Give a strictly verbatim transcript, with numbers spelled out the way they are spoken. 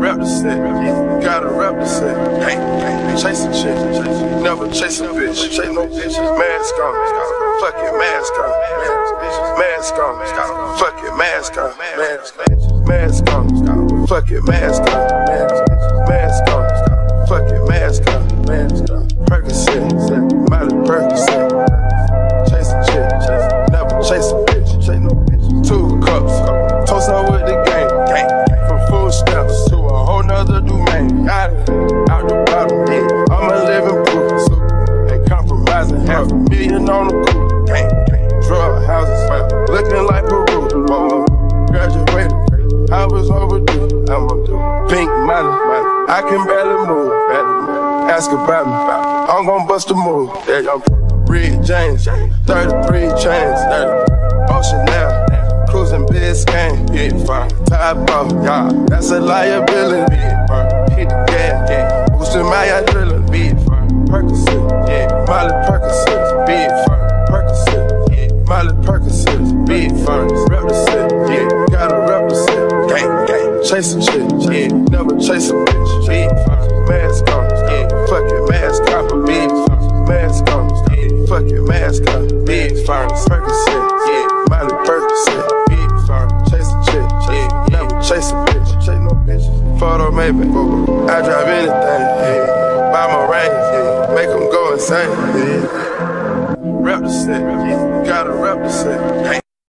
rep the set, you gotta rep the set. Gang, gang, chase a chick, never chase a bitch. Chase no bitches, mask on, fuck it, mask on, mask on, fuck it, mask on, mask on, fuck it, mask on, mask on, fuck it, mask on, mask on. Percocet, Miley Percocet, chase a chick, never chase a bitch. Chase no bitch. Two cups, toast out with the gang, gang. From food stamps to a whole nother domain. Out of here, out the bottom, yeah. I'm a living proof, so ain't compromising. Half a million on the coupe, gang, gang. Drug houses, looking like Peru. Oh, graduated, I was overdue. I'm gonna do pink money, I can barely move, barely move. Ask about me, I'm gon' bust a move. There I'm Red James, thirty-three chains, thirty. Ocean now, cruising Biscayne, yeah, fine. Top off, yeah, that's a liability. Hit the gas, yeah, boosting my adrenaline, big fine. Percocet, yeah, Miley Percocet, big fine. Percocet, yeah, Miley Percocet, big fine. Rep the set, yeah, gotta rep the set. Gang, gang, chase a chick, yeah, never chase a bitch, big fine. Mask on, yeah, fuck it, mask on, big fine. Mask on, yeah, fuck it, mask on, big fine. Percocet, yeah, Miley Percocet, big fine. Chase a chick, yeah, never chase a bitch, chase no bitch. Photo maybe, I drive anything, yeah. Buy my range, yeah, make them go insane, yeah. Rep the set, yeah, gotta rep the set.